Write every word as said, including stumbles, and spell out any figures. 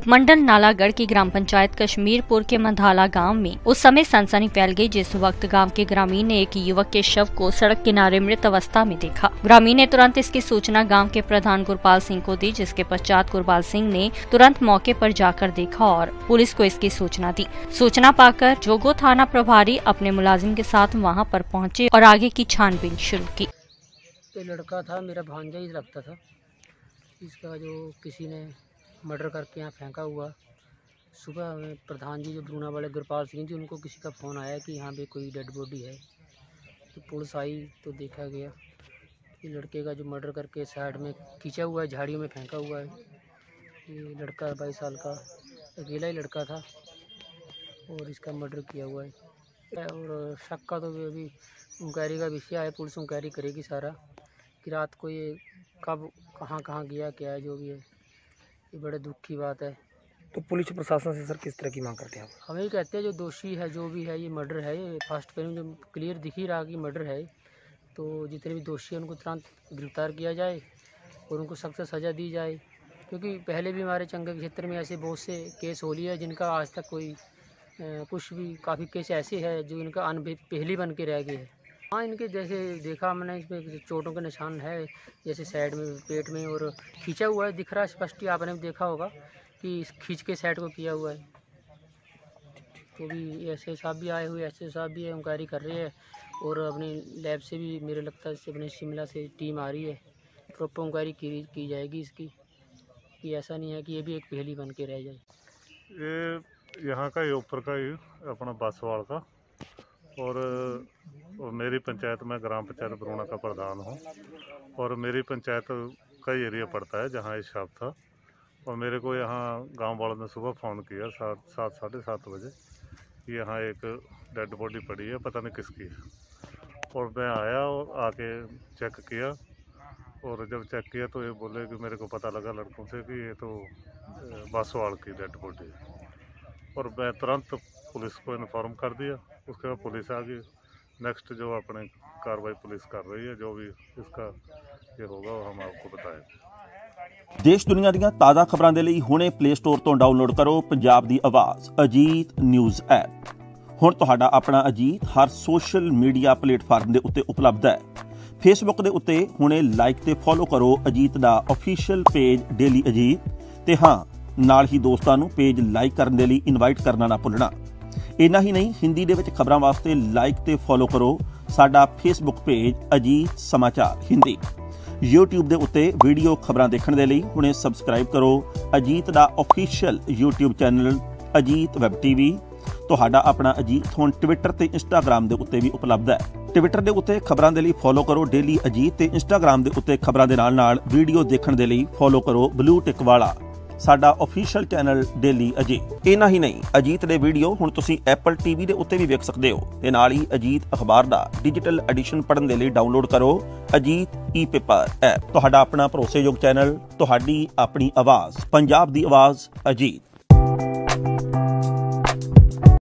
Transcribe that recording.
उपमंडल नालागढ़ की ग्राम पंचायत कश्मीरपुर के मंधाला गांव में उस समय सनसनी फैल गई जिस वक्त गांव के ग्रामीण ने एक युवक के शव को सड़क किनारे मृत अवस्था में देखा। ग्रामीण ने तुरंत इसकी सूचना गांव के प्रधान गुरपाल सिंह को दी, जिसके पश्चात गुरपाल सिंह ने तुरंत मौके पर जाकर देखा और पुलिस को इसकी सूचना दी। सूचना पाकर जोगो थाना प्रभारी अपने मुलाजिम के साथ वहाँ पर पहुँचे और आगे की छानबीन शुरू की। ये लड़का था, मेरा भांजा ही लगता था। इसका जो किसी ने मर्डर करके यहाँ फेंका हुआ। सुबह में प्रधान जी जो ब्रूना वाले गुरपाल सिंह जी, उनको किसी का फ़ोन आया कि यहाँ पे कोई डेड बॉडी है। तो पुलिस आई तो देखा गया कि लड़के का जो मर्डर करके साइड में खींचा हुआ है, झाड़ियों में फेंका हुआ है। ये लड़का बाईस साल का अकेला ही लड़का था और इसका मर्डर किया हुआ है। और शक का तो अभी इंक्वायरी का विषय है, पुलिस इंक्वायरी करेगी सारा कि रात को ये कब कहाँ कहाँ गया, क्या है, जो भी है। ये बड़े दुख की बात है। तो पुलिस प्रशासन से सर किस तरह की मांग करते हैं आप? हम ये कहते हैं जो दोषी है, जो भी है, ये मर्डर है, ये फर्स्ट पेज में जो क्लियर दिख ही रहा कि मर्डर है, तो जितने भी दोषी हैं उनको तुरंत गिरफ्तार किया जाए और उनको सख्त सज़ा दी जाए। क्योंकि पहले भी हमारे चंगा के क्षेत्र में ऐसे बहुत से केस हो लिए हैं जिनका आज तक कोई कुछ भी, काफ़ी केस ऐसे हैं जो इनका अन पहली बन के रह गए हैं। हाँ, इनके जैसे देखा मैंने, इसमें चोटों के निशान है, जैसे साइड में, पेट में, और खींचा हुआ है, दिख रहा है स्पष्ट ही, आपने देखा होगा कि खींच के साइड को किया हुआ है। तो भी एस एस साहब भी आए हुए, एस एस साहब भी इंक्वायरी कर रहे हैं और अपनी लैब से भी मेरे लगता है अपने शिमला से टीम आ रही है। प्रॉपर इंक्वायरी की, की जाएगी इसकी, कि ऐसा नहीं है कि ये भी एक पहेली बन के रह जाए। ये यहाँ का ही ऊपर का ही अपना बासवाड़ का, और, और मेरी पंचायत में ग्राम पंचायत ब्रूना का प्रधान हूँ और मेरी पंचायत का एरिया पड़ता है जहाँ ये शव था। और मेरे को यहाँ गांव वालों ने सुबह फ़ोन किया सात सात साढ़े सात बजे कि यहाँ एक डेड बॉडी पड़ी है, पता नहीं किसकी है। और मैं आया और आके चेक किया, और जब चेक किया तो ये बोले कि मेरे को पता लगा लड़कों से कि ये तो बासवाड़ की डेड बॉडी है। और मैं तुरंत पुलिस को इन्फॉर्म कर दिया। उसके बाद पुलिस आ गई। नेक्स्ट जो अपने कार्रवाई पुलिस कर रही है, जो भी इसका ये होगा वो हम आपको बताएंगे। देश दुनिया ਦੀਆਂ ਤਾਜ਼ਾ ਖਬਰਾਂ ਦੇ ਲਈ ਹੁਣੇ ਪਲੇ ਸਟੋਰ ਤੋਂ ਡਾਊਨਲੋਡ ਕਰੋ ਪੰਜਾਬ ਦੀ ਆਵਾਜ਼ ਅਜੀਤ ਨਿਊਜ਼ ਐਪ। ਹੁਣ ਤੁਹਾਡਾ ਆਪਣਾ ਅਜੀਤ ਹਰ ਸੋਸ਼ਲ ਮੀਡੀਆ ਪਲੇਟਫਾਰਮ ਦੇ ਉੱਤੇ ਉਪਲਬਧ ਹੈ। ਫੇਸਬੁੱਕ ਦੇ ਉੱਤੇ ਹੁਣੇ ਲਾਈਕ ਤੇ ਫੋਲੋ ਕਰੋ ਅਜੀਤ ਦਾ ਅਫੀਸ਼ੀਅਲ ਪੇਜ ਡੇਲੀ ਅਜੀਤ, ਤੇ ਹਾਂ ਨਾਲ ਹੀ ਦੋਸਤਾਂ ਨੂੰ ਪੇਜ ਲਾਈਕ ਕਰਨ ਦੇ ਲਈ ਇਨਵਾਈਟ ਕਰਨਾ ਨਾ ਭੁੱਲਣਾ। ਇੰਨਾ ਹੀ ਨਹੀਂ, ਹਿੰਦੀ ਦੇ ਵਿੱਚ ਖਬਰਾਂ ਵਾਸਤੇ ਲਾਈਕ ਤੇ ਫੋਲੋ ਕਰੋ ਸਾਡਾ ਫੇਸਬੁੱਕ ਪੇਜ ਅਜੀਤ ਸਮਾਚਾਰ ਹਿੰਦੀ। YouTube ਦੇ ਉੱਤੇ ਵੀਡੀਓ ਖਬਰਾਂ ਦੇਖਣ ਦੇ ਲਈ ਹੁਣੇ ਸਬਸਕ੍ਰਾਈਬ ਕਰੋ ਅਜੀਤ ਦਾ official YouTube channel Ajit web TV. ਤੁਹਾਡਾ ਆਪਣਾ ਅਜੀਤ ਹੁਣ ਟਵਿੱਟਰ ਤੇ ਇੰਸਟਾਗ੍ਰਾਮ ਦੇ ਉੱਤੇ ਵੀ ਉਪਲਬਧ ਹੈ। ਟਵਿੱਟਰ ਦੇ ਉੱਤੇ ਖਬਰਾਂ ਦੇ ਲਈ ਫੋਲੋ ਕਰੋ ਡੇਲੀ ਅਜੀਤ, ਤੇ ਇੰਸਟਾਗ੍ਰਾਮ ਦੇ ਉੱਤੇ ਖਬਰਾਂ ਦੇ ਨਾਲ ਨਾਲ ਵੀਡੀਓ ਦੇਖਣ ਦੇ ਲਈ ਫੋਲੋ ਕਰੋ ਬਲੂ ਟਿਕ ਵਾਲਾ ਸਾਡਾ ਅਫੀਸ਼ੀਅਲ ਚੈਨਲ ਡੇਲੀ ਅਜੀਤ। ਇੰਨਾ ਹੀ ਨਹੀਂ, ਅਜੀਤ ਦੇ ਵੀਡੀਓ ਹੁਣ ਤੁਸੀਂ ਐਪਲ ਟੀਵੀ ਦੇ ਉੱਤੇ ਵੀ ਵੇਖ ਸਕਦੇ ਹੋ, ਤੇ ਨਾਲ ਹੀ ਅਜੀਤ ਅਖਬਾਰ ਦਾ ਡਿਜੀਟਲ ਐਡੀਸ਼ਨ ਪੜ੍ਹਨ ਦੇ ਲਈ ਡਾਊਨਲੋਡ ਕਰੋ ਅਜੀਤ ਈ ਪੇਪਰ ਐਪ। ਤੁਹਾਡਾ ਆਪਣਾ ਭਰੋਸੇਯੋਗ ਚੈਨਲ, ਤੁਹਾਡੀ ਆਪਣੀ ਆਵਾਜ਼, ਪੰਜਾਬ ਦੀ ਆਵਾਜ਼ ਅਜੀਤ।